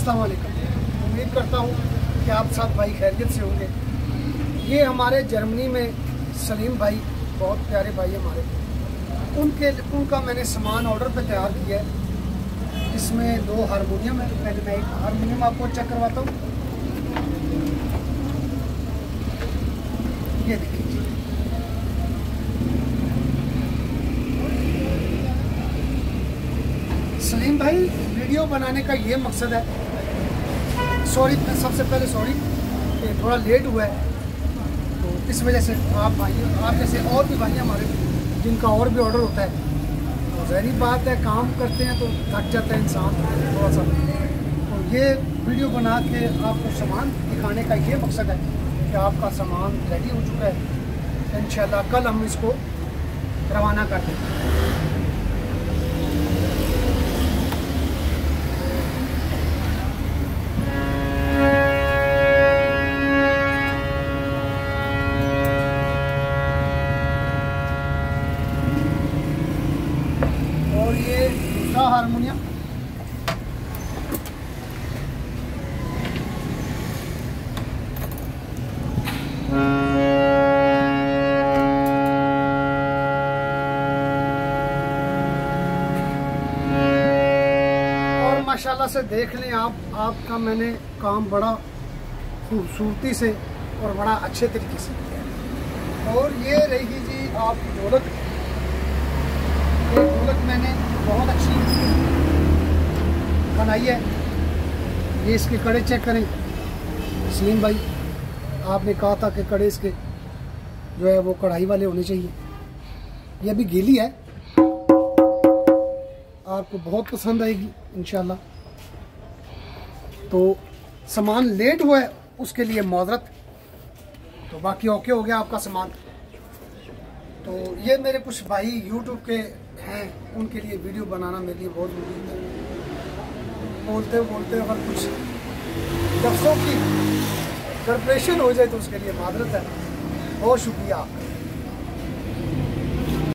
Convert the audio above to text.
अस्सलाम वालेकुम। उम्मीद करता हूँ कि आप सब भाई खैरियत से होंगे। ये हमारे जर्मनी में सलीम भाई, बहुत प्यारे भाई हमारे, उनका मैंने सामान ऑर्डर पे तैयार किया है। इसमें 2 हारमोनियम है। पहले मैं एक हारमोनियम आपको चेक करवाता हूँ। ये देखिए, सलीम भाई वीडियो बनाने का ये मकसद है, सॉरी सबसे पहले सॉरी कि थोड़ा लेट हुआ है, तो इस वजह से आप जैसे और भी भाई हमारे जिनका और भी ऑर्डर होता है, तो ज़ाहिर बात है काम करते हैं तो थक जाता है इंसान थोड़ा सा। तो ये वीडियो बना के आपको सामान दिखाने का ये मकसद है कि आपका सामान रेडी हो चुका है। इंशाल्लाह कल हम इसको रवाना कर देंगे। और ये दूसरा हारमोनियम, और माशाल्लाह से देख लें आपका मैंने काम बड़ा खूबसूरती से और बड़ा अच्छे तरीके से किया है। और ये रही जी आपकी ढोलक। ये ढोलक मैंने बहुत अच्छी बनाई है। ये इसके कड़े चेक करें सलीम भाई, आपने कहा था कि कड़े इसके जो है वो कढ़ाई वाले होने चाहिए। ये अभी गीली है, आपको बहुत पसंद आएगी इंशाल्लाह। तो सामान लेट हुआ है उसके लिए माजरत, तो बाकी ओके हो गया आपका सामान। तो ये मेरे कुछ भाई यूट्यूब के हैं, उनके लिए वीडियो बनाना मेरे लिए बहुत ज़रूरी है। बोलते बोलते अगर कुछ लफ्ज़ों की गड़बड़ेशन हो जाए तो उसके लिए माजरत है। बहुत शुक्रिया आपका।